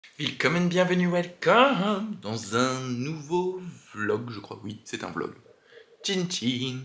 Willkommen, bienvenue, welcome dans un nouveau vlog, je crois. Oui, c'est un vlog. Tchin tchin.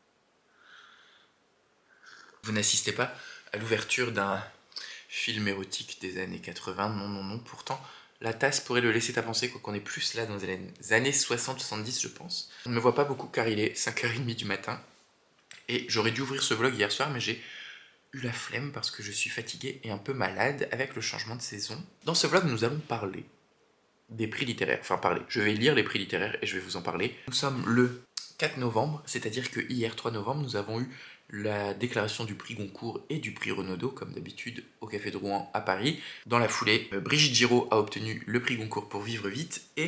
Vous n'assistez pas à l'ouverture d'un film érotique des années 80, non, non, non. Pourtant, la tasse pourrait le laisser à penser, quoi qu'on est plus là dans les années 60-70, je pense. On ne me voit pas beaucoup car il est 5h30 du matin. Et j'aurais dû ouvrir ce vlog hier soir, mais j'ai eu la flemme parce que je suis fatigué et un peu malade avec le changement de saison. Dans ce vlog, nous allons parler des prix littéraires, enfin parler, je vais lire les prix littéraires et je vais vous en parler. Nous sommes le 4 novembre, c'est-à-dire que hier 3 novembre, nous avons eu la déclaration du prix Goncourt et du prix Renaudot, comme d'habitude au Café de Rouen à Paris. Dans la foulée, Brigitte Giraud a obtenu le prix Goncourt pour Vivre vite et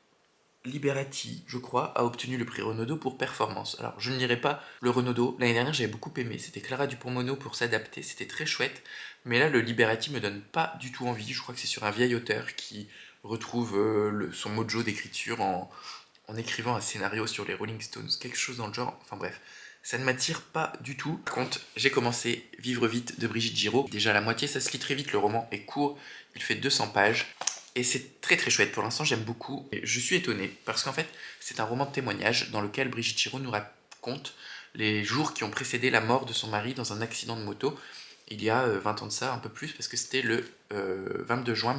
Liberati, je crois, a obtenu le prix Renaudot pour Performance. Alors, je ne lirai pas le Renaudot. L'année dernière, j'avais beaucoup aimé. C'était Clara Dupont-Moreau pour S'adapter. C'était très chouette. Mais là, le Liberati me donne pas du tout envie. Je crois que c'est sur un vieil auteur qui retrouve son mojo d'écriture en écrivant un scénario sur les Rolling Stones. Quelque chose dans le genre. Enfin bref. Ça ne m'attire pas du tout. Par contre, j'ai commencé Vivre vite de Brigitte Giraud. Déjà, la moitié, ça se lit très vite. Le roman est court. Il fait 200 pages. Et c'est très très chouette, pour l'instant j'aime beaucoup. Et je suis étonné, parce qu'en fait c'est un roman de témoignage dans lequel Brigitte Giraud nous raconte les jours qui ont précédé la mort de son mari dans un accident de moto. Il y a 20 ans de ça, un peu plus, parce que c'était le 22 juin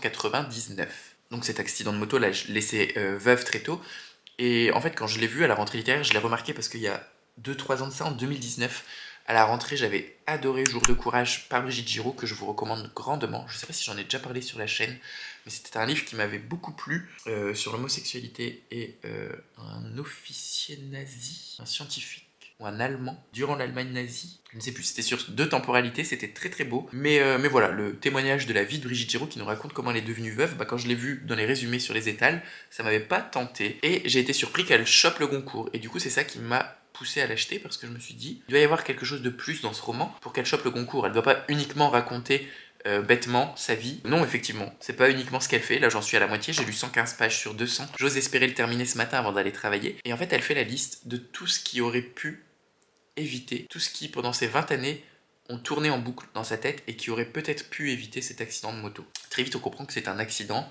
1999. Donc cet accident de moto l'a laissé veuve très tôt. Et en fait quand je l'ai vu à la rentrée littéraire, je l'ai remarqué parce qu'il y a 2-3 ans de ça, en 2019, à la rentrée, j'avais adoré Jour de courage par Brigitte Giraud, que je vous recommande grandement. Je ne sais pas si j'en ai déjà parlé sur la chaîne, mais c'était un livre qui m'avait beaucoup plu sur l'homosexualité et un officier nazi, un scientifique ou un allemand durant l'Allemagne nazie. Je ne sais plus, c'était sur 2 temporalités, c'était très très beau. Mais voilà, le témoignage de la vie de Brigitte Giraud qui nous raconte comment elle est devenue veuve, quand je l'ai vu dans les résumés sur les étals, ça m'avait pas tenté. Et j'ai été surpris qu'elle chope le Goncourt. Et du coup, c'est ça qui m'a poussé à l'acheter parce que je me suis dit, il doit y avoir quelque chose de plus dans ce roman pour qu'elle chope le Goncourt. Elle ne doit pas uniquement raconter bêtement sa vie. Non, effectivement, c'est pas uniquement ce qu'elle fait. Là, j'en suis à la moitié. J'ai lu 115 pages sur 200. J'ose espérer le terminer ce matin avant d'aller travailler. Et en fait, elle fait la liste de tout ce qui aurait pu éviter, tout ce qui, pendant ces 20 années, ont tourné en boucle dans sa tête et qui aurait peut-être pu éviter cet accident de moto. Très vite, on comprend que c'est un accident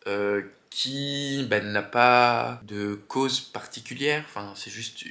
qui n'a pas de cause particulière. Enfin, c'est juste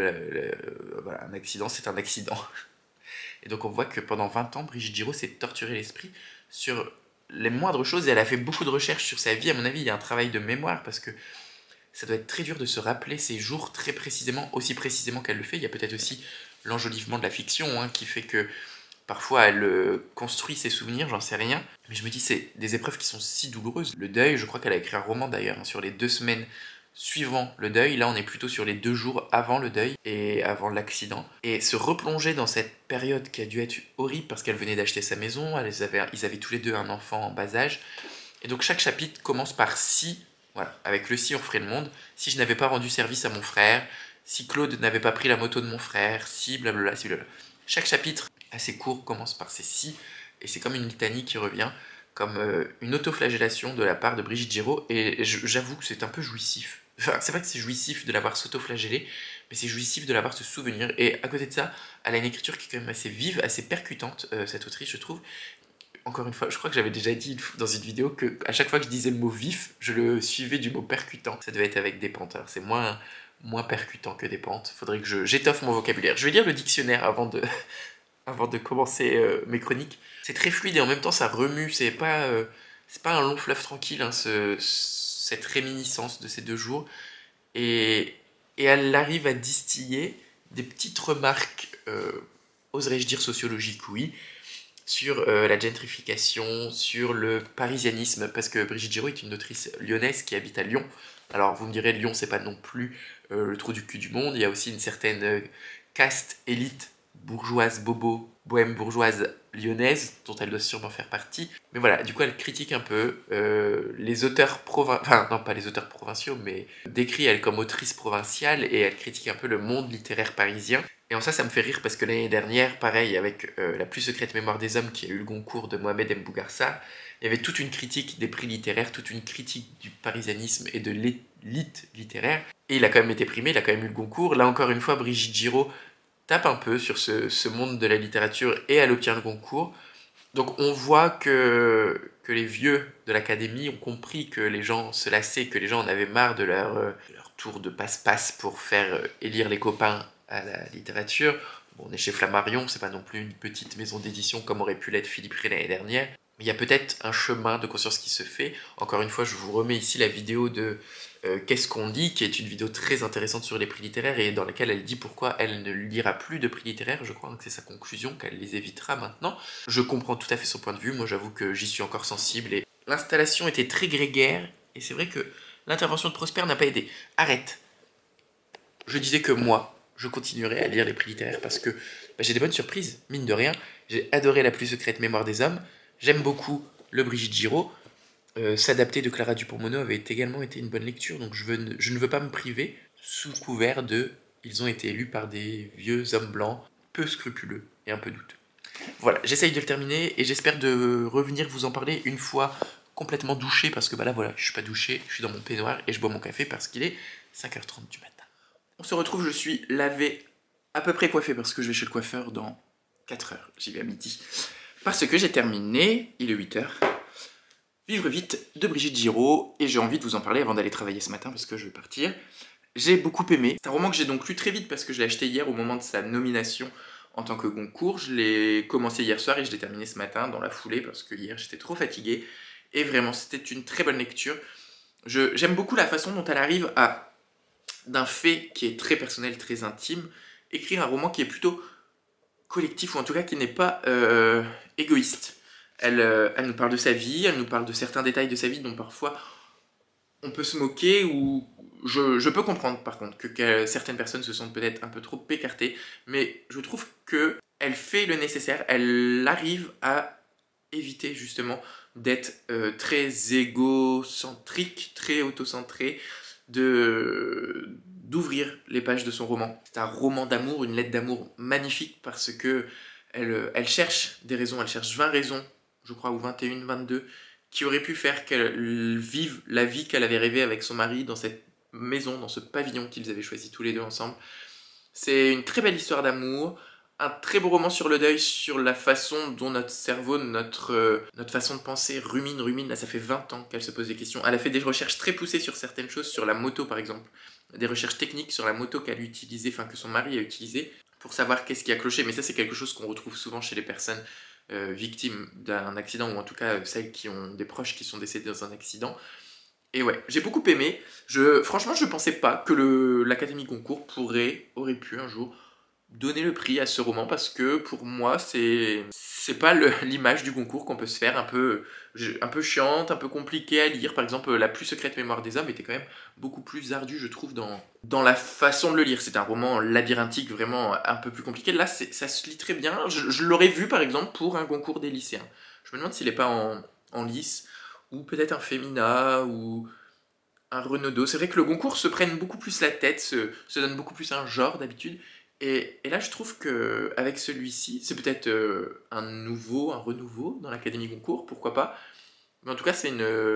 voilà, un accident, c'est un accident. Et donc on voit que pendant 20 ans, Brigitte Giraud s'est torturé l'esprit sur les moindres choses et elle a fait beaucoup de recherches sur sa vie. À mon avis, il y a un travail de mémoire parce que ça doit être très dur de se rappeler ces jours très précisément, aussi précisément qu'elle le fait. Il y a peut-être aussi l'enjolivement de la fiction qui fait que parfois elle construit ses souvenirs, j'en sais rien. Mais je me dis, c'est des épreuves qui sont si douloureuses. Le deuil, je crois qu'elle a écrit un roman d'ailleurs sur les 2 semaines suivant le deuil. Là, on est plutôt sur les 2 jours avant le deuil et avant l'accident. Et se replonger dans cette période qui a dû être horrible parce qu'elle venait d'acheter sa maison, ils avaient tous les deux un enfant en bas âge. Et donc chaque chapitre commence par si, voilà, avec le si on ferait le monde, si je n'avais pas rendu service à mon frère, si Claude n'avait pas pris la moto de mon frère, si blablabla, si blablabla. Chaque chapitre assez court commence par ces si, et c'est comme une litanie qui revient, comme une autoflagellation de la part de Brigitte Giraud, et j'avoue que c'est un peu jouissif. Enfin, c'est pas que c'est jouissif de l'avoir s'autoflagellé, mais c'est jouissif de l'avoir se souvenir. Et à côté de ça, elle a une écriture qui est quand même assez vive, assez percutante, cette autrice, je trouve. Encore une fois, je crois que j'avais déjà dit dans une vidéo que à chaque fois que je disais le mot vif, je le suivais du mot percutant. Ça devait être avec des pentes. Alors c'est moins percutant que des pentes. Faudrait que j'étoffe mon vocabulaire. Je vais lire le dictionnaire avant de commencer mes chroniques. C'est très fluide et en même temps ça remue. C'est pas un long fleuve tranquille, cette réminiscence de ces 2 jours. Et, et elle arrive à distiller des petites remarques, oserais-je dire sociologiques, oui, sur la gentrification, sur le parisianisme, parce que Brigitte Giraud est une autrice lyonnaise qui habite à Lyon. Alors vous me direz, Lyon c'est pas non plus le trou du cul du monde, il y a aussi une certaine caste élite bourgeoise, bobo, bohème bourgeoise lyonnaise, dont elle doit sûrement faire partie. Mais voilà, du coup elle critique un peu les auteurs provinciaux, enfin non pas les auteurs provinciaux, mais décrit elle comme autrice provinciale, et elle critique un peu le monde littéraire parisien. Et en ça me fait rire parce que l'année dernière, pareil, avec La plus secrète mémoire des hommes qui a eu le Goncourt de Mohamed M. Bougarsa, il y avait toute une critique des prix littéraires, toute une critique du parisianisme et de l'élite littéraire. Et il a quand même été primé, il a quand même eu le Goncourt. Là encore une fois, Brigitte Giraud tape un peu sur ce monde de la littérature et elle obtient le Goncourt. Donc on voit que les vieux de l'académie ont compris que les gens se lassaient, que les gens en avaient marre de leur tour de passe-passe pour faire élire les copains à la littérature. Bon, on est chez Flammarion, c'est pas non plus une petite maison d'édition comme aurait pu l'être Philippe Ray l'année dernière. Mais il y a peut-être un chemin de conscience qui se fait. Encore une fois, je vous remets ici la vidéo de Qu'est-ce qu'on dit, qui est une vidéo très intéressante sur les prix littéraires et dans laquelle elle dit pourquoi elle ne lira plus de prix littéraires. Je crois que c'est sa conclusion, qu'elle les évitera maintenant. Je comprends tout à fait son point de vue, moi j'avoue que j'y suis encore sensible. Et l'installation était très grégaire et c'est vrai que l'intervention de Prosper n'a pas aidé. Arrête. Je disais que moi, je continuerai à lire les prix littéraires parce que j'ai des bonnes surprises, mine de rien. J'ai adoré La plus secrète mémoire des hommes. J'aime beaucoup le Brigitte Giraud. S'adapter de Clara Dupont-Moreau avait également été une bonne lecture, donc je ne veux pas me priver sous couvert de ils ont été élus par des vieux hommes blancs peu scrupuleux et un peu douteux. Voilà, j'essaye de le terminer et j'espère de revenir vous en parler une fois complètement douché parce que bah là voilà, je suis pas douché, je suis dans mon peignoir et je bois mon café parce qu'il est 5h30 du matin. On se retrouve, je suis lavé, à peu près coiffé parce que je vais chez le coiffeur dans 4 heures, j'y vais à midi. Parce que j'ai terminé, il est 8h. Vivre vite de Brigitte Giraud, et j'ai envie de vous en parler avant d'aller travailler ce matin parce que je vais partir. J'ai beaucoup aimé. C'est un roman que j'ai donc lu très vite parce que je l'ai acheté hier au moment de sa nomination en tant que Goncourt. Je l'ai commencé hier soir et je l'ai terminé ce matin dans la foulée parce que hier j'étais trop fatigué. Et vraiment, c'était une très bonne lecture. J'aime beaucoup la façon dont elle arrive à, d'un fait qui est très personnel, très intime, écrire un roman qui est plutôt collectif ou en tout cas qui n'est pas égoïste. Elle nous parle de sa vie, elle nous parle de certains détails de sa vie dont parfois on peut se moquer ou je peux comprendre par contre que certaines personnes se sentent peut-être un peu trop écartées, mais je trouve que elle fait le nécessaire, elle arrive à éviter justement d'être très égocentrique, très autocentré, d'ouvrir les pages de son roman. C'est un roman d'amour, une lettre d'amour magnifique parce que elle cherche des raisons, elle cherche 20 raisons, je crois, ou 21, 22, qui auraient pu faire qu'elle vive la vie qu'elle avait rêvée avec son mari dans cette maison, dans ce pavillon qu'ils avaient choisi tous les deux ensemble. C'est une très belle histoire d'amour, un très beau roman sur le deuil, sur la façon dont notre cerveau, notre façon de penser rumine. Là, ça fait 20 ans qu'elle se pose des questions. Elle a fait des recherches très poussées sur certaines choses, sur la moto par exemple. Des recherches techniques sur la moto qu'elle utilisait, enfin que son mari a utilisée, pour savoir qu'est-ce qui a cloché. Mais ça, c'est quelque chose qu'on retrouve souvent chez les personnes victimes d'un accident, ou en tout cas celles qui ont des proches qui sont décédés dans un accident. Et ouais, j'ai beaucoup aimé. Franchement, je ne pensais pas que l'Académie Goncourt aurait pu un jour donner le prix à ce roman parce que pour moi, c'est pas l'image du Goncourt qu'on peut se faire, un peu chiante, un peu compliquée à lire. Par exemple, La plus secrète mémoire des hommes était quand même beaucoup plus ardue, je trouve, dans la façon de le lire. C'est un roman labyrinthique, vraiment un peu plus compliqué. Là, ça se lit très bien. Je l'aurais vu, par exemple, pour un Goncourt des lycéens. Je me demande s'il n'est pas en lice, ou peut-être un Femina, ou un Renaudot. C'est vrai que le Goncourt se prenne beaucoup plus la tête, se donne beaucoup plus un genre d'habitude. Et là, je trouve qu'avec celui-ci, c'est peut-être un renouveau dans l'Académie Goncourt, pourquoi pas. Mais en tout cas, c'est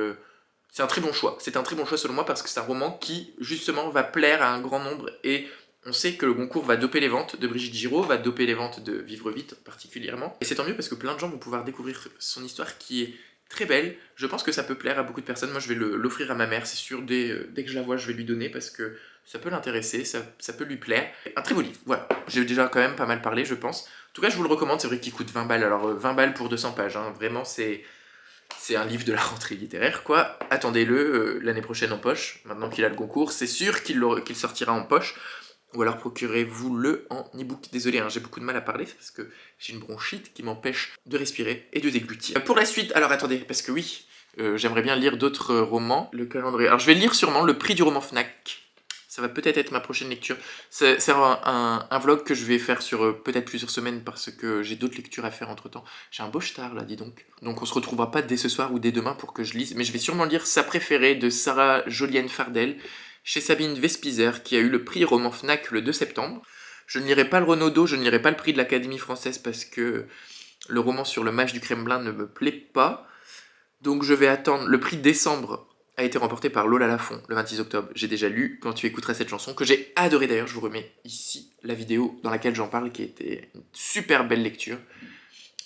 un très bon choix. C'est un très bon choix selon moi parce que c'est un roman qui, justement, va plaire à un grand nombre. Et on sait que le Goncourt va doper les ventes de Brigitte Giraud, va doper les ventes de Vivre vite particulièrement. Et c'est tant mieux parce que plein de gens vont pouvoir découvrir son histoire qui est très belle. Je pense que ça peut plaire à beaucoup de personnes. Moi, je vais l'offrir à ma mère, c'est sûr. Dès que je la vois, je vais lui donner parce que ça peut l'intéresser, ça peut lui plaire. Un très beau livre, voilà. J'ai déjà quand même pas mal parlé, je pense. En tout cas, je vous le recommande, c'est vrai qu'il coûte 20 balles. Alors, 20 balles pour 200 pages, hein. Vraiment, c'est un livre de la rentrée littéraire, quoi. Attendez-le l'année prochaine en poche, maintenant qu'il a le Goncourt. C'est sûr qu'il sortira en poche. Ou alors procurez-vous-le en e-book. Désolé, hein, j'ai beaucoup de mal à parler, c'est parce que j'ai une bronchite qui m'empêche de respirer et de déglutir. Pour la suite, alors attendez, parce que oui, j'aimerais bien lire d'autres romans. Le calendrier. Alors je vais lire sûrement Le prix du roman Fnac. Ça va peut-être être ma prochaine lecture. C'est un vlog que je vais faire sur peut-être plusieurs semaines parce que j'ai d'autres lectures à faire entre temps. J'ai un beau star là, dis donc. Donc on se retrouvera pas dès ce soir ou dès demain pour que je lise. Mais je vais sûrement lire Sa préférée de Sarah Jolienne Fardel chez Sabine Vespizer qui a eu le prix roman Fnac le 2 septembre. Je ne lirai pas le Renaudot, je ne lirai pas le prix de l'Académie française parce que le roman sur le mage du Kremlin ne me plaît pas. Donc je vais attendre. Le prix de décembre a été remporté par Lola Lafont le 26 octobre. J'ai déjà lu Quand tu écouteras cette chanson, que j'ai adoré d'ailleurs. Je vous remets ici la vidéo dans laquelle j'en parle, qui était une super belle lecture.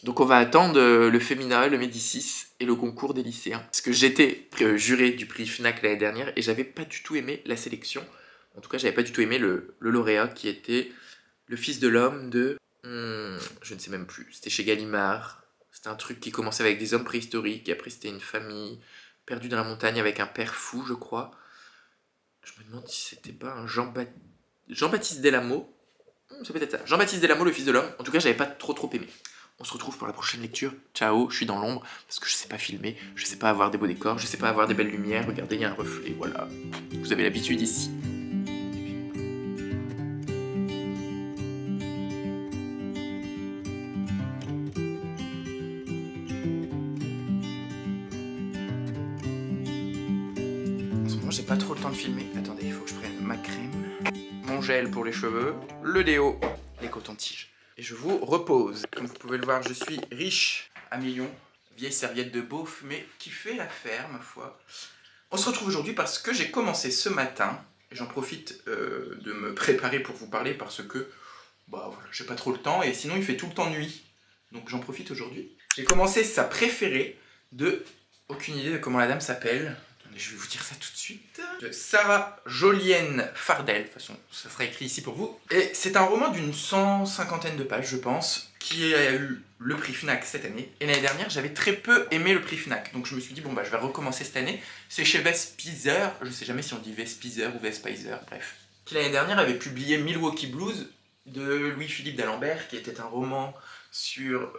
Donc on va attendre le Femina, le Médicis et le concours des lycéens. Parce que j'étais juré du prix FNAC l'année dernière et j'avais pas du tout aimé la sélection. En tout cas, j'avais pas du tout aimé le lauréat qui était le fils de l'homme de... je ne sais même plus. C'était chez Gallimard. C'était un truc qui commençait avec des hommes préhistoriques et après c'était une famille perdue dans la montagne avec un père fou, je crois. Je me demande si c'était pas un Jean-Baptiste Delamo. C'est peut-être ça. Jean-Baptiste Delamo, le fils de l'homme. En tout cas, j'avais pas trop aimé. On se retrouve pour la prochaine lecture. Ciao, je suis dans l'ombre parce que je sais pas filmer, je sais pas avoir des beaux décors, je sais pas avoir des belles lumières. Regardez, il y a un reflet, voilà. Vous avez l'habitude ici. En ce moment, j'ai pas trop le temps de filmer. Attendez, il faut que je prenne ma crème, mon gel pour les cheveux, le déo, les cotons-tiges. Et je vous repose. Comme vous pouvez le voir, je suis riche à millions. Vieille serviette de beauf, mais qui fait l'affaire, ma foi. On se retrouve aujourd'hui parce que j'ai commencé ce matin. J'en profite de me préparer pour vous parler parce que bah, voilà, j'ai pas trop le temps et sinon il fait tout le temps nuit. Donc j'en profite aujourd'hui. J'ai commencé sa préférée de... Aucune idée de comment la dame s'appelle. Je vais vous dire ça tout de suite. De Sarah Jolienne Fardel, de toute façon, ça sera écrit ici pour vous. Et c'est un roman d'une 150aine de pages, je pense, qui a eu le prix FNAC cette année. Et l'année dernière, j'avais très peu aimé le prix FNAC. Donc je me suis dit, bon bah je vais recommencer cette année. C'est chez Vespizer, je sais jamais si on dit Vespizer ou Vespizer, bref. Qui l'année dernière avait publié Milwaukee Blues de Louis-Philippe d'Alembert, qui était un roman sur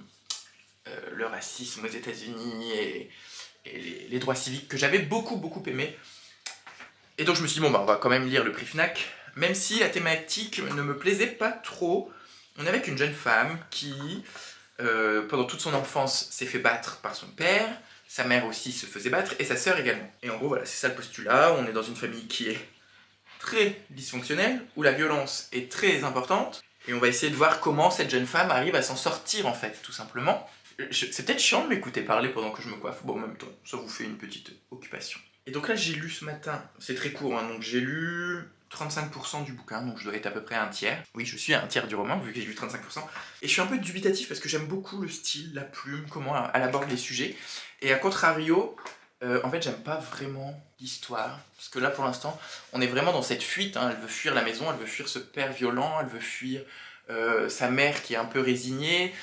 le racisme aux États-Unis et les droits civiques que j'avais beaucoup aimé. Et donc je me suis dit, bon bah on va quand même lire le prix FNAC, même si la thématique ne me plaisait pas trop. On est avec une jeune femme qui, pendant toute son enfance, s'est fait battre par son père, sa mère aussi se faisait battre, et sa sœur également. Et en gros, voilà, c'est ça le postulat. On est dans une famille qui est très dysfonctionnelle, où la violence est très importante, et on va essayer de voir comment cette jeune femme arrive à s'en sortir, en fait, tout simplement. C'est peut-être chiant de m'écouter parler pendant que je me coiffe. Bon, en même temps, ça vous fait une petite occupation. Et donc là, j'ai lu ce matin, c'est très court, hein, donc j'ai lu 35% du bouquin, donc je dois être à peu près un tiers. Oui, je suis à un tiers du roman, vu que j'ai lu 35%. Et je suis un peu dubitatif parce que j'aime beaucoup le style, la plume, comment elle aborde les sujets. Et à contrario, en fait, j'aime pas vraiment l'histoire. Parce que là, pour l'instant, on est vraiment dans cette fuite. Hein. Elle veut fuir la maison, elle veut fuir ce père violent, elle veut fuir sa mère qui est un peu résignée,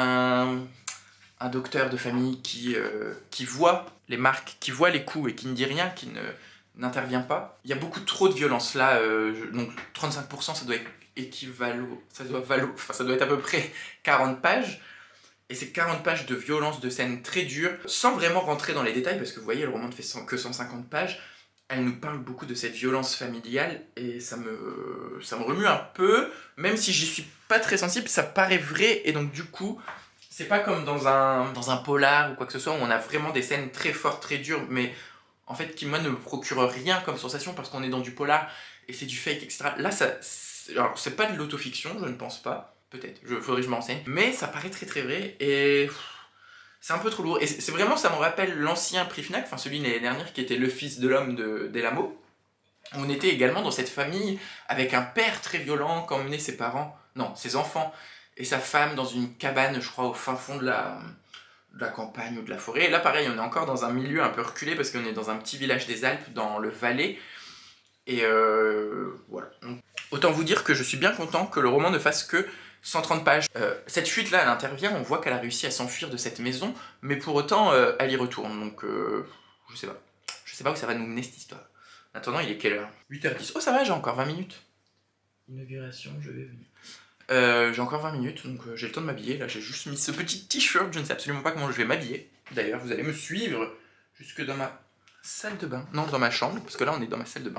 un docteur de famille qui voit les marques, qui voit les coups et qui ne dit rien, qui n'intervient pas. Il y a beaucoup trop de violence là, donc 35% ça doit être équivalent, ça doit être à peu près 40 pages. Et c'est 40 pages de violence, de scènes très dures, sans vraiment rentrer dans les détails, parce que vous voyez, le roman ne fait que 150 pages. Elle nous parle beaucoup de cette violence familiale, et ça me remue un peu, même si j'y suis pas très sensible, ça paraît vrai, et donc du coup... C'est pas comme dans un polar ou quoi que ce soit où on a vraiment des scènes très fortes, très dures, mais en fait qui moi ne me procurent rien comme sensation parce qu'on est dans du polar et c'est du fake, etc. Là, alors c'est pas de l'autofiction, je ne pense pas, peut-être, faudrait que je me renseigne, mais ça paraît très vrai et c'est un peu trop lourd. Et c'est vraiment, ça me rappelle l'ancien prix FNAC, enfin celui de l'année dernière qui était Le fils de l'homme de Delamo. On était également dans cette famille avec un père très violent qui emmenait ses parents, non, ses enfants, et sa femme dans une cabane, je crois, au fin fond de la campagne ou de la forêt. Et là, pareil, on est encore dans un milieu un peu reculé parce qu'on est dans un petit village des Alpes, dans le Valais. Et voilà. Donc, autant vous dire que je suis bien content que le roman ne fasse que 130 pages. Cette fuite-là, elle intervient, on voit qu'elle a réussi à s'enfuir de cette maison, mais pour autant, elle y retourne. Donc, je sais pas. Je sais pas où ça va nous mener cette histoire. Maintenant, il est quelle heure? 8h10. Oh, ça va, j'ai encore 20 minutes. Inauguration, je vais venir. J'ai encore 20 minutes, donc j'ai le temps de m'habiller. Là, j'ai juste mis ce petit t-shirt, je ne sais absolument pas comment je vais m'habiller. D'ailleurs, vous allez me suivre jusque dans ma salle de bain. Non, dans ma chambre, parce que là, on est dans ma salle de bain.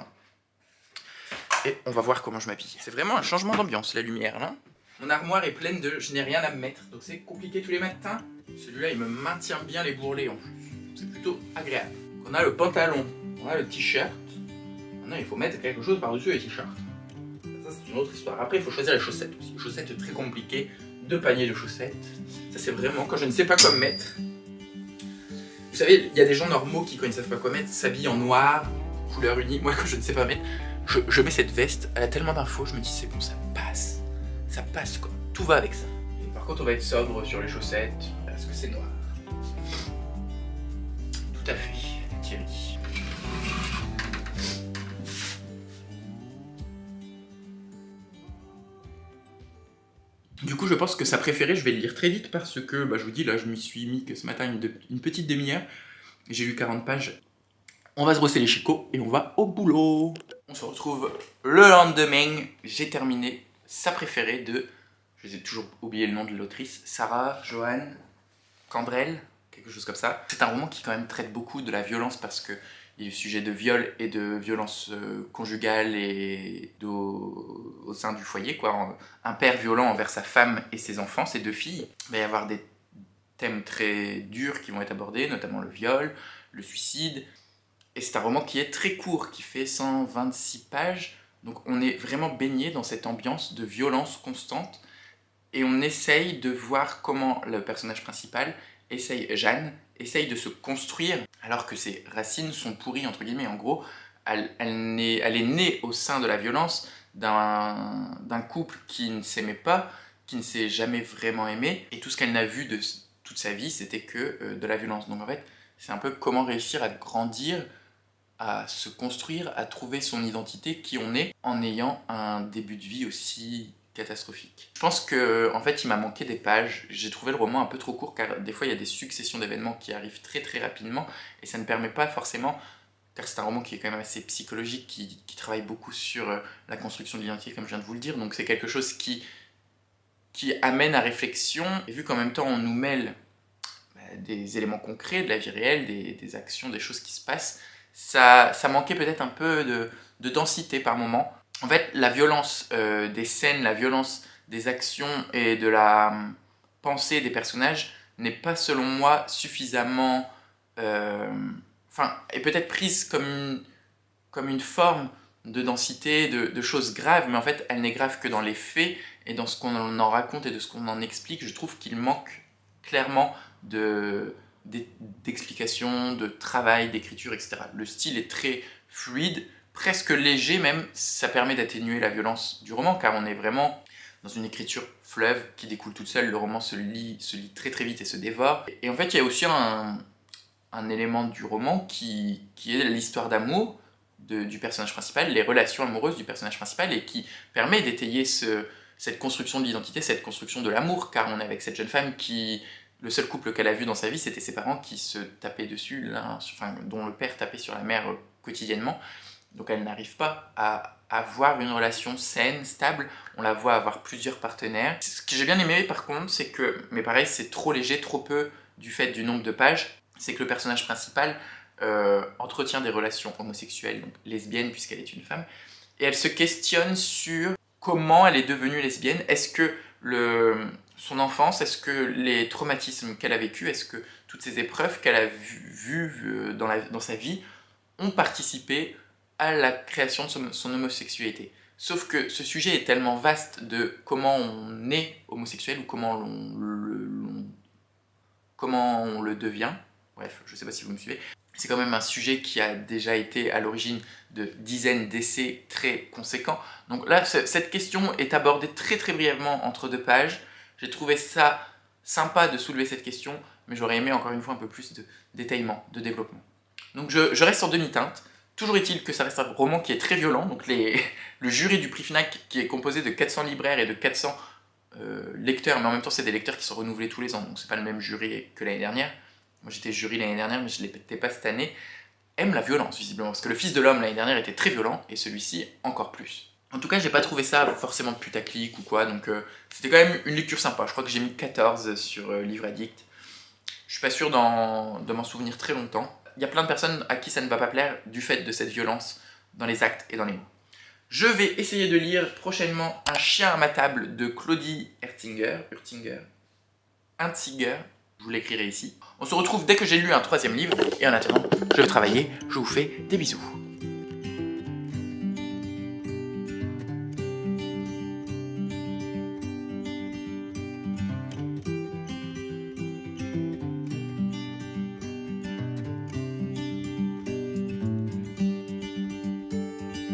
Et on va voir comment je m'habille. C'est vraiment un changement d'ambiance, la lumière, là. Mon armoire est pleine de... Je n'ai rien à me mettre, donc c'est compliqué tous les matins. Celui-là, il me maintient bien les bourrelets, en plus. C'est plutôt agréable. On a le pantalon, on a le t-shirt. Maintenant, il faut mettre quelque chose par-dessus les t-shirts. Ça, c'est une autre histoire. Après, il faut choisir les chaussettes aussi. Les chaussettes très compliquées. 2 paniers de chaussettes. Ça, c'est vraiment quand je ne sais pas quoi mettre. Vous savez, il y a des gens normaux qui, quand ils ne savent pas quoi mettre, s'habillent en noir, couleur unique. Moi, quand je ne sais pas mettre, je mets cette veste. Elle a tellement d'infos, je me dis, c'est bon, ça passe. Ça passe, quoi. Tout va avec ça. Et par contre, on va être sobre sur les chaussettes, parce que c'est noir. Tout à fait, Thierry. Du coup, je pense que sa préférée, je vais le lire très vite parce que, je vous dis, là, je m'y suis mis que ce matin une petite demi-heure. J'ai lu 40 pages. On va se brosser les chicots et on va au boulot. On se retrouve le lendemain. J'ai terminé sa préférée de... Je ai toujours oublié le nom de l'autrice. Sarah Joanne Cambrel, quelque chose comme ça. C'est un roman qui quand même traite beaucoup de la violence parce que il y a le sujet de viol et de violence conjugale et au sein du foyer, quoi. Un père violent envers sa femme et ses enfants, ses 2 filles. Il va y avoir des thèmes très durs qui vont être abordés, notamment le viol, le suicide. Et c'est un roman qui est très court, qui fait 126 pages. Donc on est vraiment baigné dans cette ambiance de violence constante. Et on essaye de voir comment le personnage principal, Jeanne, essaye de se construire alors que ses racines sont pourries, entre guillemets. En gros, elle est née au sein de la violence d'un couple qui ne s'aimait pas, qui ne s'est jamais vraiment aimé. Et tout ce qu'elle n'a vu de toute sa vie, c'était que de la violence. Donc en fait, c'est un peu comment réussir à grandir, à se construire, à trouver son identité, qui on est, en ayant un début de vie aussi catastrophique. Je pense que en fait il m'a manqué des pages, j'ai trouvé le roman un peu trop court car des fois il y a des successions d'événements qui arrivent très très rapidement et ça ne permet pas forcément, car c'est un roman qui est quand même assez psychologique, qui travaille beaucoup sur la construction de l'identité comme je viens de vous le dire, donc c'est quelque chose qui amène à réflexion, et vu qu'en même temps on nous mêle des éléments concrets de la vie réelle, des actions, des choses qui se passent, ça manquait peut-être un peu de densité par moment. En fait, la violence des scènes, la violence des actions et de la pensée des personnages n'est pas, selon moi, suffisamment... est peut-être prise comme une forme de densité, de choses graves, mais en fait, elle n'est grave que dans les faits et dans ce qu'on en raconte et de ce qu'on en explique. Je trouve qu'il manque clairement d'explications, de travail, d'écriture, etc. Le style est très fluide, presque léger même, ça permet d'atténuer la violence du roman, car on est vraiment dans une écriture fleuve qui découle toute seule, le roman se lit très très vite et se dévore. Et en fait, il y a aussi un élément du roman qui est l'histoire d'amour du personnage principal, les relations amoureuses du personnage principal, et qui permet d'étayer cette construction de l'identité, cette construction de l'amour, car on est avec cette jeune femme qui... Le seul couple qu'elle a vu dans sa vie, c'était ses parents qui se tapaient dessus, dont le père tapait sur la mère quotidiennement. Donc elle n'arrive pas à avoir une relation saine, stable. On la voit avoir plusieurs partenaires. Ce que j'ai bien aimé par contre, c'est que, mais pareil, c'est trop léger, trop peu du fait du nombre de pages, c'est que le personnage principal entretient des relations homosexuelles, donc lesbiennes puisqu'elle est une femme, et elle se questionne sur comment elle est devenue lesbienne. Est-ce que son enfance, est-ce que les traumatismes qu'elle a vécus, est-ce que toutes ces épreuves qu'elle a vues dans sa vie ont participé à la création de son homosexualité. Sauf que ce sujet est tellement vaste de comment on est homosexuel ou comment on le devient. Bref, je ne sais pas si vous me suivez. C'est quand même un sujet qui a déjà été à l'origine de dizaines d'essais très conséquents. Donc là, cette question est abordée très très brièvement entre 2 pages. J'ai trouvé ça sympa de soulever cette question, mais j'aurais aimé encore une fois un peu plus de détaillement, de développement. Donc je reste en demi-teinte. Toujours est-il que ça reste un roman qui est très violent. Donc le jury du prix Fnac, qui est composé de 400 libraires et de 400 lecteurs, mais en même temps c'est des lecteurs qui sont renouvelés tous les ans, donc c'est pas le même jury que l'année dernière. Moi j'étais jury l'année dernière, mais je ne l'étais pas cette année. Aime la violence visiblement, parce que le Fils de l'homme l'année dernière était très violent, et celui-ci encore plus. En tout cas, j'ai pas trouvé ça forcément putaclic ou quoi, donc c'était quand même une lecture sympa. Je crois que j'ai mis 14 sur Livre Addict. Je suis pas sûr de m'en souvenir très longtemps. Il y a plein de personnes à qui ça ne va pas plaire du fait de cette violence dans les actes et dans les mots. Je vais essayer de lire prochainement Un chien à ma table de Claudie Ertinger. Je vous l'écrirai ici. On se retrouve dès que j'ai lu un 3e livre, et en attendant, je vais travailler. Je vous fais des bisous.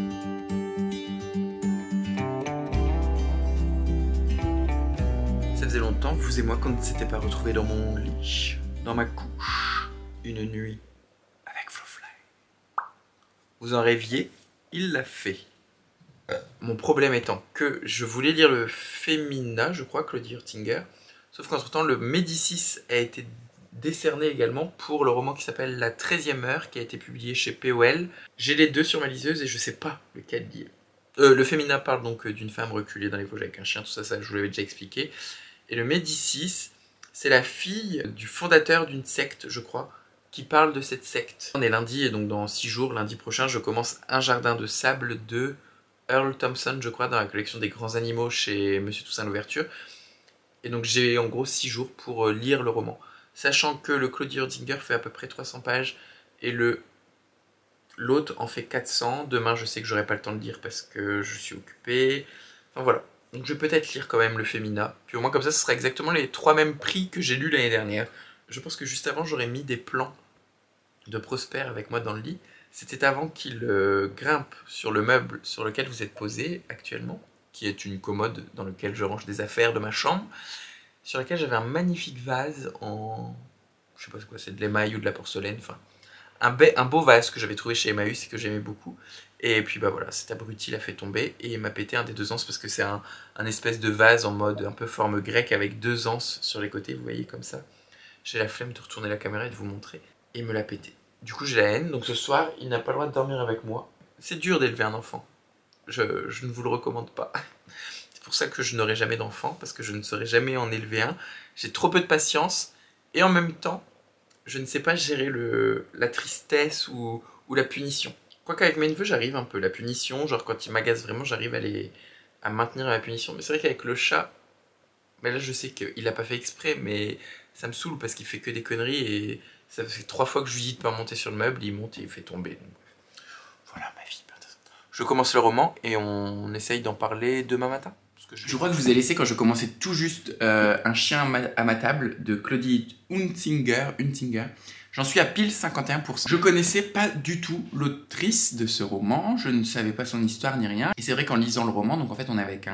Ça faisait longtemps, vous et moi, qu'on ne s'était pas retrouvés dans mon lit, dans ma couche, une nuit avec Flowfly. Vous en rêviez, il l'a fait. Mon problème étant que je voulais lire le Femina, je crois, Claudie Hurtinger, sauf qu'entre temps, le Médicis a été décerné également pour le roman qui s'appelle La 13e heure, qui a été publié chez POL. J'ai les deux sur ma liseuse et je sais pas lequel lire. Le Femina parle donc d'une femme reculée dans les Vosges avec un chien, tout ça, je vous l'avais déjà expliqué. Et le Médicis, c'est la fille du fondateur d'une secte, je crois, qui parle de cette secte. On est lundi et donc dans 6 jours, lundi prochain, je commence Un jardin de sable de Earl Thompson, je crois, dans la collection des grands animaux chez Monsieur Toussaint Louverture. Et donc j'ai en gros 6 jours pour lire le roman. Sachant que le Claudie Hurtinger fait à peu près 300 pages et l'autre en fait 400. Demain, je sais que j'aurai pas le temps de lire parce que je suis occupé. Enfin voilà. Donc je vais peut-être lire quand même le Femina. Puis au moins comme ça, ce sera exactement les 3 mêmes prix que j'ai lus l'année dernière. Je pense que juste avant, j'aurais mis des plans de Prosper avec moi dans le lit. C'était avant qu'il grimpe sur le meuble sur lequel vous êtes posé actuellement, qui est une commode dans laquelle je range des affaires de ma chambre, sur laquelle j'avais un magnifique vase en... je sais pas quoi, c'est de l'émail ou de la porcelaine, enfin... Un beau vase que j'avais trouvé chez Emmaüs et que j'aimais beaucoup. Et puis bah voilà, cet abruti l'a fait tomber et il m'a pété un des 2 anses parce que c'est un espèce de vase en mode un peu forme grecque avec 2 anses sur les côtés, vous voyez comme ça. J'ai la flemme de retourner la caméra et de vous montrer. Et il me l'a pété. Du coup j'ai la haine, donc ce soir il n'a pas le droit de dormir avec moi. C'est dur d'élever un enfant. Je ne vous le recommande pas. C'est pour ça que je n'aurai jamais d'enfant, parce que je ne saurais jamais en élever un. J'ai trop peu de patience et en même temps, je ne sais pas gérer la tristesse ou la punition. Quoique avec mes neveux, j'arrive un peu. La punition, genre quand ils m'agacent vraiment, j'arrive à maintenir la punition. Mais c'est vrai qu'avec le chat, mais là je sais qu'il n'a pas fait exprès, mais ça me saoule parce qu'il fait que des conneries et ça fait 3 fois que je lui dis de pas monter sur le meuble, il monte et il fait tomber. Donc, voilà ma vie. Je commence le roman et on essaye d'en parler demain matin. Je crois que je vous ai laissé quand je commençais tout juste Un chien à ma table de Claudie Hurtinger. J'en suis à pile 51%. Je connaissais pas du tout l'autrice de ce roman, je ne savais pas son histoire ni rien. Et c'est vrai qu'en lisant le roman, donc en fait on est avec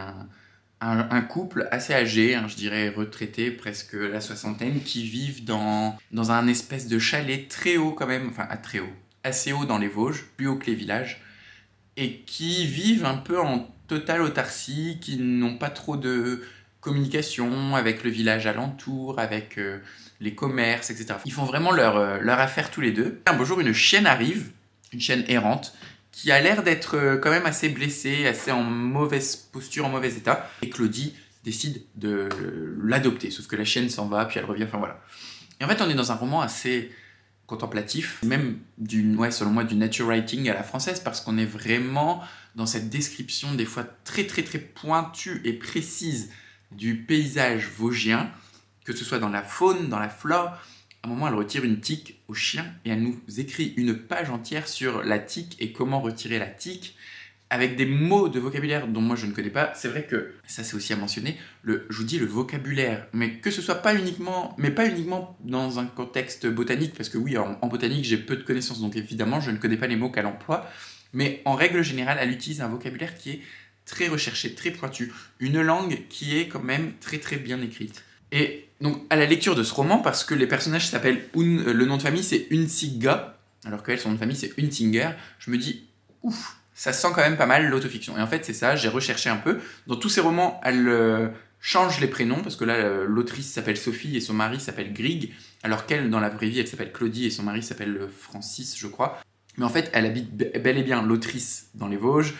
un couple assez âgé, je dirais retraité, presque la soixantaine, qui vivent dans un espèce de chalet très haut quand même, enfin très haut, assez haut dans les Vosges, plus haut que les villages, et qui vivent un peu en totale autarcie, qui n'ont pas trop de communication avec le village alentour, avec les commerces, etc. Ils font vraiment leur affaire tous les deux. Un beau jour, une chienne arrive, une chienne errante, qui a l'air d'être quand même assez blessée, assez en mauvaise posture, en mauvais état. Et Claudie décide de l'adopter, sauf que la chienne s'en va, puis elle revient, enfin voilà. Et en fait, on est dans un roman assez contemplatif, même selon moi, du nature writing à la française, parce qu'on est vraiment dans cette description des fois très pointue et précise du paysage vosgien, que ce soit dans la faune, dans la flore. À un moment, elle retire une tique au chien et elle nous écrit une page entière sur la tique et comment retirer la tique, avec des mots de vocabulaire dont moi je ne connais pas. C'est vrai que, ça c'est aussi à mentionner, je vous dis le vocabulaire, mais que ce soit pas uniquement dans un contexte botanique, parce que oui, en botanique j'ai peu de connaissances, donc évidemment je ne connais pas les mots qu'elle emploie, mais en règle générale, elle utilise un vocabulaire qui est très recherché, très pointu, une langue qui est quand même très bien écrite. Et donc à la lecture de ce roman, parce que les personnages s'appellent, le nom de famille c'est Unsiga, alors qu'elle, son nom de famille c'est Huntinger, je me dis, ouf, ça sent quand même pas mal l'autofiction. Et en fait, c'est ça, j'ai recherché un peu. Dans tous ces romans, elle change les prénoms, parce que là, l'autrice s'appelle Sophie et son mari s'appelle Grieg, alors qu'elle, dans la vraie vie, elle s'appelle Claudie et son mari s'appelle Francis, je crois. Mais en fait, elle habite bel et bien l'autrice dans les Vosges,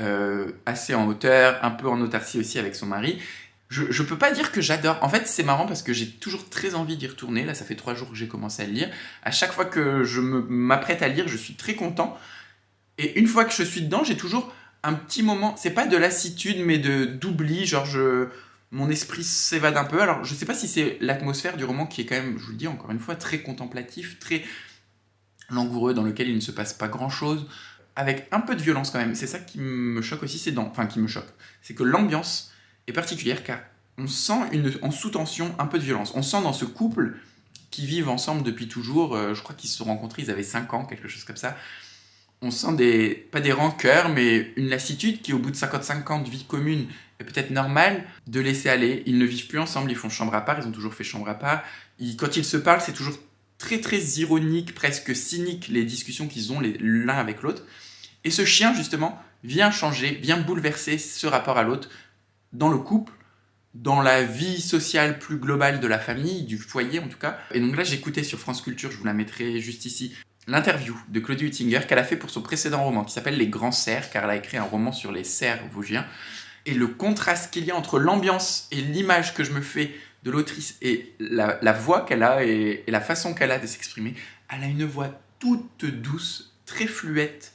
assez en hauteur, un peu en autarcie aussi avec son mari. Je peux pas dire que j'adore. En fait, c'est marrant parce que j'ai toujours très envie d'y retourner. Là, ça fait 3 jours que j'ai commencé à le lire. À chaque fois que je m'apprête à lire, je suis très content. Et une fois que je suis dedans, j'ai toujours un petit moment, c'est pas de lassitude, mais d'oubli, genre mon esprit s'évade un peu. Alors, je sais pas si c'est l'atmosphère du roman qui est quand même, je vous le dis encore une fois, très contemplatif, très langoureux, dans lequel il ne se passe pas grand-chose, avec un peu de violence quand même. C'est ça qui me choque aussi, c'est que l'ambiance est particulière, car on sent en sous-tension un peu de violence. On sent dans ce couple qui vivent ensemble depuis toujours, je crois qu'ils se sont rencontrés, ils avaient 5 ans, quelque chose comme ça. On sent pas des rancœurs, mais une lassitude qui, au bout de 55 ans de vie commune, est peut-être normale de laisser aller. Ils ne vivent plus ensemble, ils font chambre à part, ils ont toujours fait chambre à part. Quand ils se parlent, c'est toujours très très ironique, presque cynique, les discussions qu'ils ont l'un avec l'autre. Et ce chien, justement, vient changer, vient bouleverser ce rapport à l'autre dans le couple, dans la vie sociale plus globale de la famille, du foyer en tout cas. Et donc là, j'écoutais sur France Culture, je vous la mettrai juste ici, l'interview de Claudie Huttinger qu'elle a fait pour son précédent roman qui s'appelle Les Grands Cerfs, car elle a écrit un roman sur les cerfs vosgiens. Et le contraste qu'il y a entre l'ambiance et l'image que je me fais de l'autrice et la voix qu'elle a et la façon qu'elle a de s'exprimer, elle a une voix toute douce, très fluette,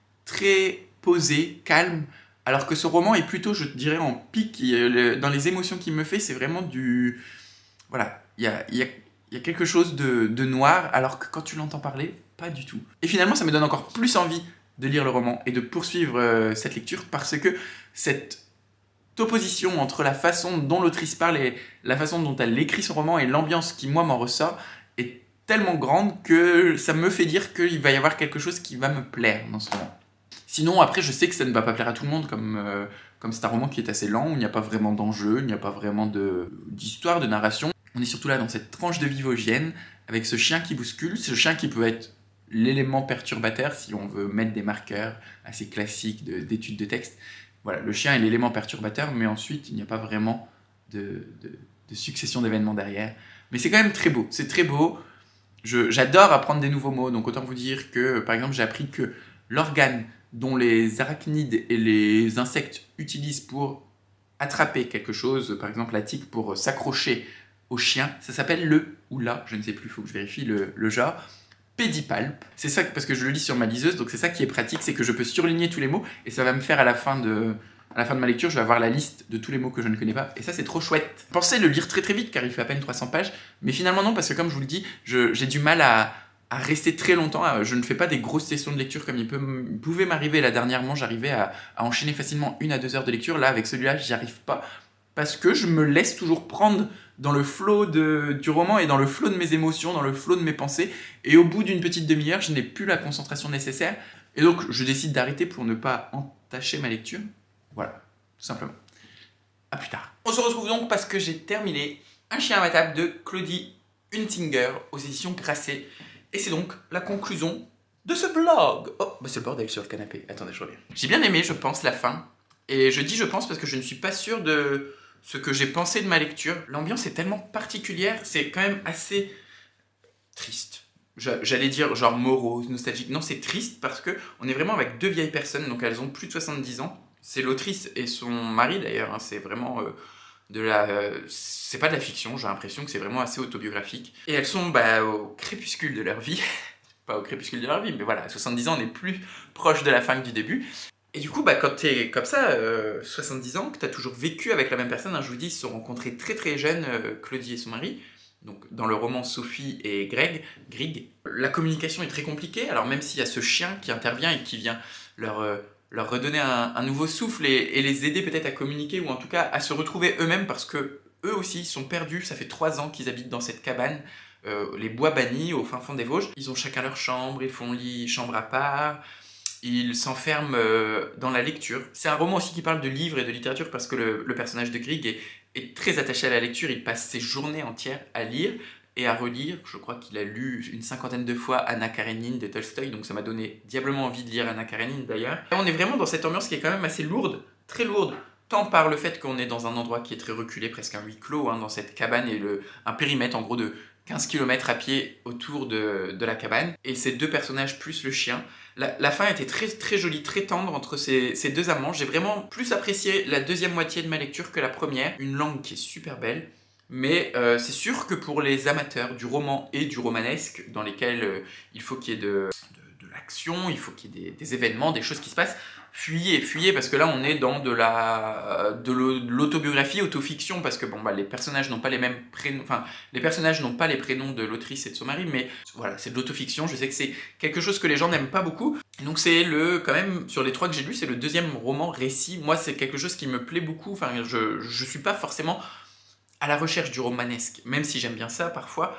très posée, calme, alors que ce roman est plutôt, je dirais, en pic. Dans les émotions qu'il me fait, c'est vraiment du... Voilà, il y a quelque chose de noir, alors que quand tu l'entends parler, pas du tout. Et finalement, ça me donne encore plus envie de lire le roman et de poursuivre cette lecture, parce que cette opposition entre la façon dont l'autrice parle et la façon dont elle écrit son roman et l'ambiance qui, moi, m'en ressort, est tellement grande que ça me fait dire qu'il va y avoir quelque chose qui va me plaire dans ce roman. Sinon, après, je sais que ça ne va pas plaire à tout le monde, comme c'est un roman qui est assez lent, où il n'y a pas vraiment d'enjeu, il n'y a pas vraiment d'histoire, de narration. On est surtout là dans cette tranche de vie vosgienne, avec ce chien qui bouscule, ce chien qui peut être l'élément perturbateur, si on veut mettre des marqueurs assez classiques d'études de texte. Voilà, le chien est l'élément perturbateur, mais ensuite, il n'y a pas vraiment de succession d'événements derrière. Mais c'est quand même très beau, c'est très beau. J'adore apprendre des nouveaux mots, donc autant vous dire que, par exemple, j'ai appris que l'organe dont les arachnides et les insectes utilisent pour attraper quelque chose, par exemple la tique pour s'accrocher au chien, ça s'appelle le, ou la, je ne sais plus, il faut que je vérifie le genre, pédipalpe. C'est ça, parce que je le lis sur ma liseuse, donc c'est ça qui est pratique, c'est que je peux surligner tous les mots, et ça va me faire à la fin de ma lecture, je vais avoir la liste de tous les mots que je ne connais pas, et ça c'est trop chouette. Je pensais le lire très très vite, car il fait à peine 300 pages, mais finalement non, parce que comme je vous le dis, j'ai du mal à rester très longtemps. Je ne fais pas des grosses sessions de lecture comme il pouvait m'arriver là dernièrement. J'arrivais à enchaîner facilement 1 à 2 heures de lecture. Là, avec celui-là, j'y arrive pas. Parce que je me laisse toujours prendre dans le flot du roman et dans le flot de mes émotions, dans le flot de mes pensées. Et au bout d'une petite demi-heure, je n'ai plus la concentration nécessaire. Et donc, je décide d'arrêter pour ne pas entacher ma lecture. Voilà, tout simplement. À plus tard. On se retrouve donc parce que j'ai terminé Un chien à ma table de Claudie Huttinger aux éditions Grasset. Et c'est donc la conclusion de ce blog. Oh, bah c'est le bordel sur le canapé. Attendez, je reviens. J'ai bien aimé, je pense, la fin. Et je dis je pense parce que je ne suis pas sûr de ce que j'ai pensé de ma lecture. L'ambiance est tellement particulière, c'est quand même assez triste. J'allais dire genre morose, nostalgique. Non, c'est triste parce que on est vraiment avec 2 vieilles personnes, donc elles ont plus de 70 ans. C'est l'autrice et son mari d'ailleurs, hein, c'est vraiment... c'est pas de la fiction, j'ai l'impression que c'est vraiment assez autobiographique. Et elles sont au crépuscule de leur vie. Pas au crépuscule de leur vie, mais voilà, à 70 ans, on est plus proche de la fin que du début. Et du coup, quand t'es comme ça, 70 ans, que t'as toujours vécu avec la même personne, hein, je vous dis, ils se sont rencontrés très très jeunes, Claudie et son mari. Donc dans le roman Sophie et Greg, la communication est très compliquée. Alors même s'il y a ce chien qui intervient et qui vient leur redonner un nouveau souffle et les aider peut-être à communiquer ou en tout cas à se retrouver eux-mêmes parce que eux aussi sont perdus. Ça fait 3 ans qu'ils habitent dans cette cabane, les bois bannis au fin fond des Vosges. Ils ont chacun leur chambre, ils font lit, chambre à part, ils s'enferment dans la lecture. C'est un roman aussi qui parle de livres et de littérature parce que le personnage de Grieg est très attaché à la lecture. Il passe ses journées entières à lire et à relire. Je crois qu'il a lu une 50aine de fois Anna Karénine de Tolstoï, donc ça m'a donné diablement envie de lire Anna Karénine d'ailleurs. Et on est vraiment dans cette ambiance qui est quand même assez lourde, très lourde, tant par le fait qu'on est dans un endroit qui est très reculé, presque un huis clos, hein, dans cette cabane et un périmètre en gros de 15 km à pied autour de la cabane. Et ces 2 personnages plus le chien. La fin était très, très jolie, très tendre entre ces 2 amants. J'ai vraiment plus apprécié la deuxième moitié de ma lecture que la première. Une langue qui est super belle. Mais c'est sûr que pour les amateurs du roman et du romanesque, dans lesquels il faut qu'il y ait de l'action, il faut qu'il y ait des événements, des choses qui se passent, fuyez, parce que là on est dans de l'autobiographie, autofiction, parce que les personnages n'ont pas les mêmes prénoms, enfin les personnages n'ont pas les prénoms de l'autrice et de son mari, mais voilà, c'est de l'autofiction. Je sais que c'est quelque chose que les gens n'aiment pas beaucoup, donc c'est quand même, sur les 3 que j'ai lus, c'est le 2e roman récit. Moi c'est quelque chose qui me plaît beaucoup, enfin je suis pas forcément à la recherche du romanesque, même si j'aime bien ça parfois.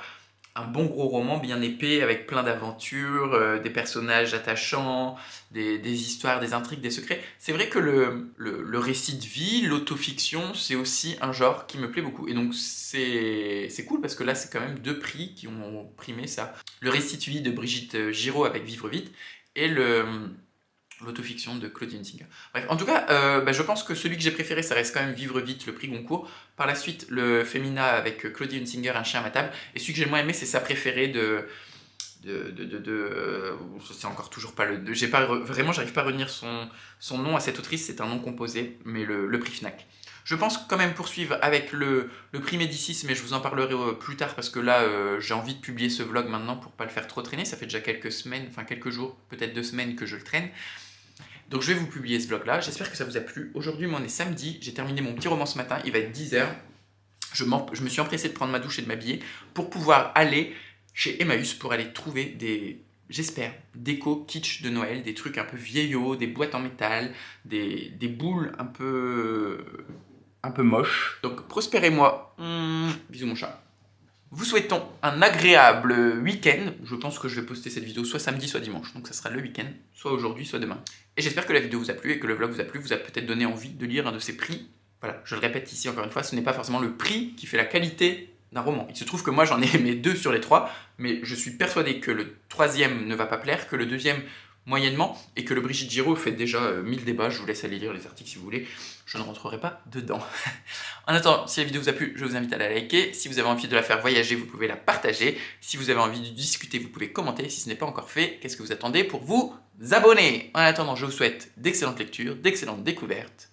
un bon gros roman bien épais avec plein d'aventures, des personnages attachants, des histoires, des intrigues, des secrets. C'est vrai que le récit de vie, l'autofiction, c'est aussi un genre qui me plaît beaucoup. Et donc c'est cool parce que là c'est quand même 2 prix qui ont primé ça. Le récit de vie de Brigitte Giraud avec Vivre vite et l'autofiction de Claudine Singer. Bref, en tout cas, je pense que celui que j'ai préféré, ça reste quand même Vivre vite, le prix Goncourt. Par la suite, le Femina avec Claudine Singer, Un chien à ma table. Et celui que j'ai le moins aimé, c'est sa préférée c'est encore toujours pas le... Vraiment, j'arrive pas à retenir son nom à cette autrice, c'est un nom composé, mais le prix Fnac. Je pense quand même poursuivre avec le prix Médicis, mais je vous en parlerai plus tard parce que là, j'ai envie de publier ce vlog maintenant pour pas le faire trop traîner. Ça fait déjà quelques semaines, enfin quelques jours, peut-être 2 semaines que je le traîne. Donc je vais vous publier ce vlog là, j'espère que ça vous a plu. Aujourd'hui on est samedi, j'ai terminé mon petit roman ce matin, il va être 10 h. Je me suis empressé de prendre ma douche et de m'habiller pour pouvoir aller chez Emmaüs pour aller trouver des, j'espère, déco kitsch de Noël, des trucs un peu vieillots, des boîtes en métal, des boules un peu moches. Donc prospérez-moi, bisous mon chat. Vous souhaitons un agréable week-end. Je pense que je vais poster cette vidéo soit samedi, soit dimanche. Donc ça sera le week-end, soit aujourd'hui, soit demain. Et j'espère que la vidéo vous a plu et que le vlog vous a plu, vous a peut-être donné envie de lire un de ces prix. Voilà, je le répète ici encore une fois, ce n'est pas forcément le prix qui fait la qualité d'un roman. Il se trouve que moi j'en ai aimé 2 sur les 3, mais je suis persuadé que le 3e ne va pas plaire, que le 2e moyennement, et que le Brigitte Giraud fait déjà 1000 débats. Je vous laisse aller lire les articles si vous voulez, je ne rentrerai pas dedans. En attendant, si la vidéo vous a plu, je vous invite à la liker. Si vous avez envie de la faire voyager, vous pouvez la partager. Si vous avez envie de discuter, vous pouvez commenter. Si ce n'est pas encore fait, qu'est-ce que vous attendez pour vous abonner? En attendant, je vous souhaite d'excellentes lectures, d'excellentes découvertes.